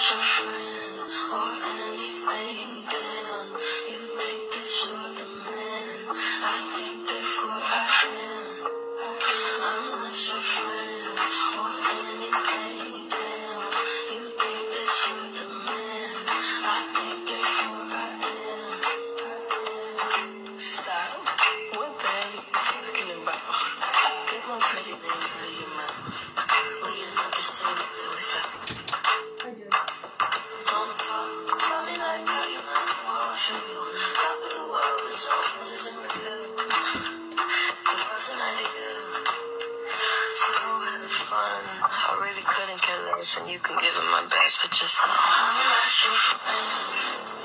your friend or anything, damn. You think that you're the man. I think therefore I am. I'm not your friend or anything, damn. You think that you're the man. I think therefore I am. Stop. What the hell are you talking about? Get my pretty name out of your mouth. Will you not just say it to us? Don't talk about me like how you might wash you. Top of the world is open, isn't real. It wasn't ideal. So don't have fun. I really couldn't care less, and you can give it my best, but just know I'm not your friend.